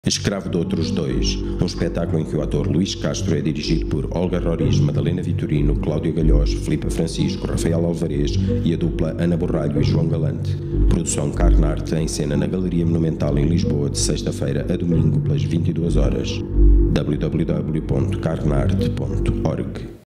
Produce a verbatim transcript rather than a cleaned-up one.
Escravo de Outros Dois, um espetáculo em que o ator Luís Castro é dirigido por Olga Roriz, Madalena Vitorino, Cláudio Galhós, Filipe Francisco, Rafael Alvarez e a dupla Ana Borralho e João Galante. Produção Carnarte, em cena na Galeria Monumental em Lisboa, de sexta-feira a domingo pelas vinte e duas horas. w w w ponto carnarte ponto org